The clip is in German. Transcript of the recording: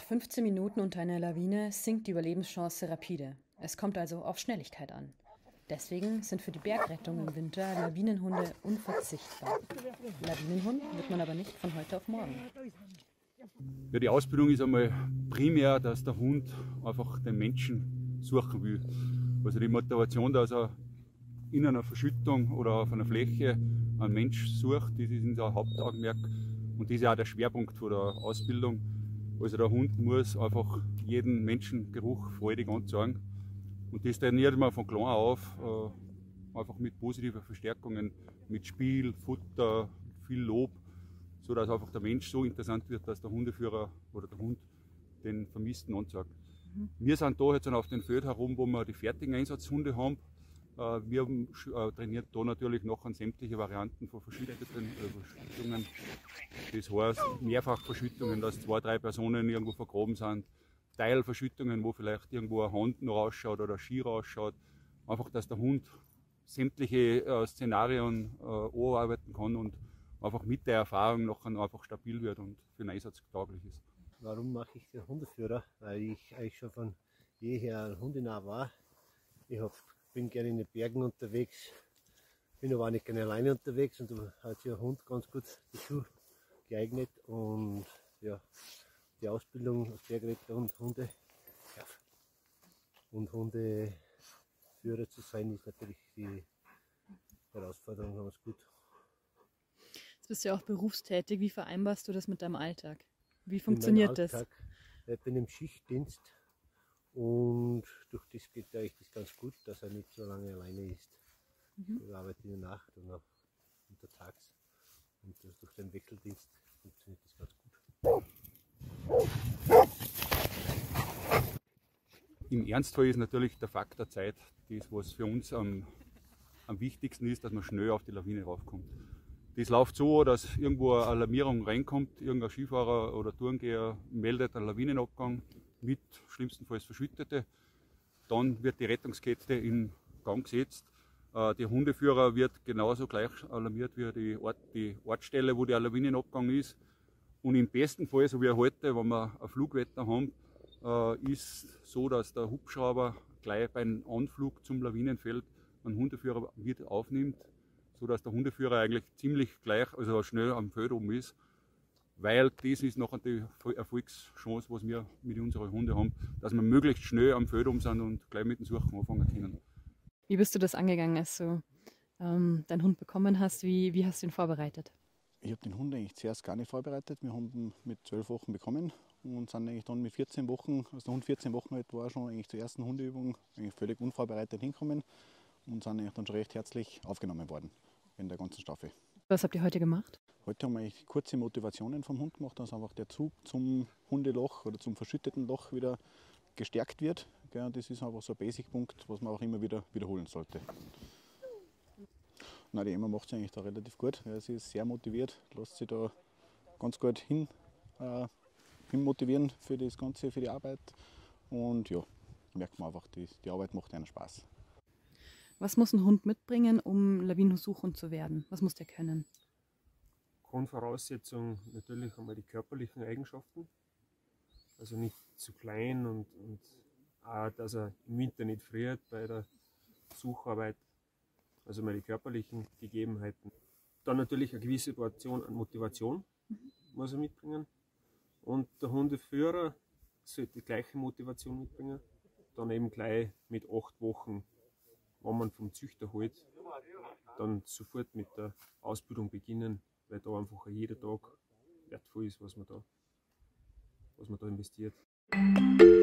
15 Minuten unter einer Lawine sinkt die Überlebenschance rapide. Es kommt also auf Schnelligkeit an. Deswegen sind für die Bergrettung im Winter Lawinenhunde unverzichtbar. Lawinenhund wird man aber nicht von heute auf morgen. Ja, die Ausbildung ist einmal primär, dass der Hund einfach den Menschen suchen will. Also die Motivation, dass er in einer Verschüttung oder auf einer Fläche einen Mensch sucht, das ist unser Hauptaugenmerk und das ist auch der Schwerpunkt von der Ausbildung. Also der Hund muss einfach jeden Menschengeruch freudig anzeigen und das trainiert man von klein auf, einfach mit positiven Verstärkungen, mit Spiel, Futter, viel Lob, sodass einfach der Mensch so interessant wird, dass der Hundeführer oder der Hund den Vermissten anzeigt. Wir sind da jetzt auf dem Feld herum, wo wir die fertigen Einsatzhunde haben. Wir trainieren da natürlich noch an sämtliche Varianten von Verschüttungen. Das heißt Mehrfachverschüttungen, dass 2, 3 Personen irgendwo vergraben sind. Teilverschüttungen, wo vielleicht irgendwo eine Hand noch rausschaut oder ein Ski rausschaut. Einfach, dass der Hund sämtliche Szenarien arbeiten kann und einfach mit der Erfahrung nachher einfach stabil wird und für den Einsatz tauglich ist. Warum mache ich den Hundeführer? Weil ich eigentlich schon von jeher hundenah war. Bin gerne in den Bergen unterwegs, bin aber auch nicht gerne alleine unterwegs und da hat sich ein Hund ganz gut dazu geeignet und ja, die Ausbildung als Bergretter und Hundeführer zu sein, ist natürlich die Herausforderung ganz gut. Jetzt bist du ja auch berufstätig. Wie vereinbarst du das mit deinem Alltag? Wie funktioniert das? Ich bin im Schichtdienst und durch das geht eigentlich das ganz gut, dass er nicht so lange alleine ist. Ich arbeite in der Nacht und auch untertags und durch den Wechseldienst funktioniert das ganz gut. Im Ernstfall ist natürlich der Faktor Zeit das, was für uns am wichtigsten ist, dass man schnell auf die Lawine raufkommt. Das läuft so, dass irgendwo eine Alarmierung reinkommt, irgendein Skifahrer oder Tourengeher meldet einen Lawinenabgang mit schlimmstenfalls Verschüttete. Dann wird die Rettungskette in Gang gesetzt. Der Hundeführer wird genauso gleich alarmiert wie die Ortsstelle, wo der Lawinenabgang ist. Und im besten Fall, so wie heute, wenn wir ein Flugwetter haben, ist so, dass der Hubschrauber gleich beim Anflug zum Lawinenfeld einen Hundeführer mit aufnimmt, sodass der Hundeführer eigentlich ziemlich gleich, also schnell am Feld oben ist. Weil das ist nachher die Erfolgschance, was wir mit unseren Hunden haben, dass wir möglichst schnell am Feld oben sind und gleich mit dem Suchen anfangen können. Wie bist du das angegangen, als du deinen Hund bekommen hast? Wie hast du ihn vorbereitet? Ich habe den Hund eigentlich zuerst gar nicht vorbereitet. Wir haben ihn mit 12 Wochen bekommen und sind eigentlich dann mit 14 Wochen, als der Hund 14 Wochen alt war, schon eigentlich zur ersten Hundeübung eigentlich völlig unvorbereitet hingekommen und sind eigentlich dann schon recht herzlich aufgenommen worden in der ganzen Staffel. Was habt ihr heute gemacht? Heute haben wir eigentlich kurze Motivationen vom Hund gemacht, dass einfach der Zug zum Hundeloch oder zum verschütteten Loch wieder gestärkt wird. Das ist einfach so ein Basic-Punkt, was man auch immer wieder wiederholen sollte. Nein, die Emma macht es eigentlich da relativ gut. Sie ist sehr motiviert, lässt sich da ganz gut hin motivieren für das Ganze, für die Arbeit. Und ja, merkt man einfach, die Arbeit macht einen Spaß. Was muss ein Hund mitbringen, um Lawinensuchhund zu werden? Was muss der können? Grundvoraussetzung natürlich einmal die körperlichen Eigenschaften. Also nicht zu klein und auch, dass er im Winter nicht friert bei der Sucharbeit. Also mal die körperlichen Gegebenheiten. Dann natürlich eine gewisse Portion an Motivation muss er mitbringen. Und der Hundeführer sollte die gleiche Motivation mitbringen. Dann eben gleich mit 8 Wochen, wenn man vom Züchter holt, dann sofort mit der Ausbildung beginnen, weil da einfach jeder Tag wertvoll ist, was man da investiert.